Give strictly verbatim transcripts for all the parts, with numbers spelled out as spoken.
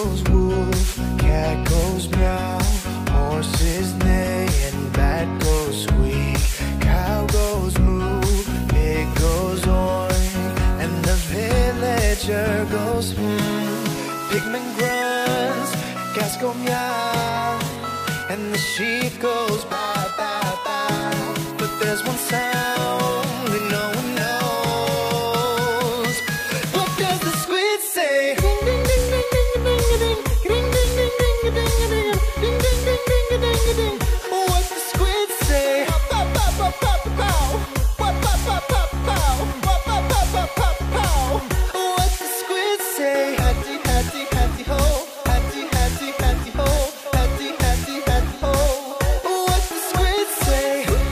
goes woof, cat goes meow, horses neigh and bat goes squeak, cow goes moo, pig goes oink, and the villager goes hmm. Pigman grunts, cats go meow, and the sheep goes baa baa baa. But there's one sound that no one knows. What does the squid say? Ding ding ding ding ding ding ding ding ding ding ding ding ding ding ding ding ding ding. What's the squid say? Pow pow pow pow pow. Pow pow pow pow pow. Pow pow pow pow pow pow. What's the squid say? Hatty hatty hatty ho. Hatty hatty hatty ho. Hatty hatty hatty ho. What's the squid say?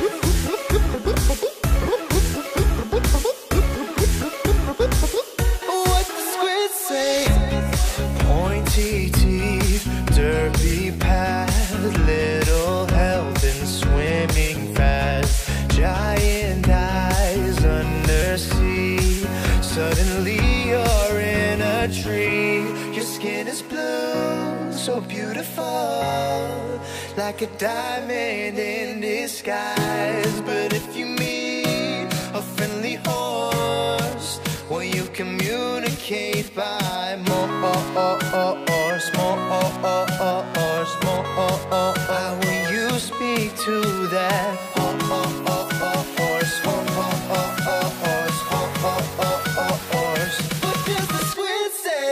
What's the squid say? Pointy teeth, derpy path, little health and swimming fast, giant eyes undersea. Suddenly you're in a tree. Your skin is blue, so beautiful, like a diamond in disguise. But if you meet a friendly horse, well, you communicate by more Morse, Morse, Morse. How will you speak to that horse? Horse, horse, horse. What does the squid say?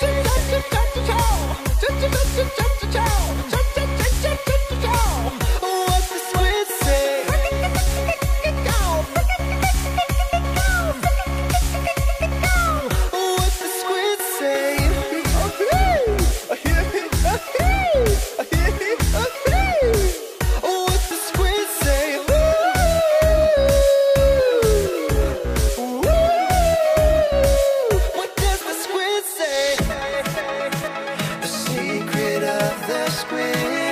What's the squid say? What's the squid say? What's the squid say? What does the squid say? The secret of the squid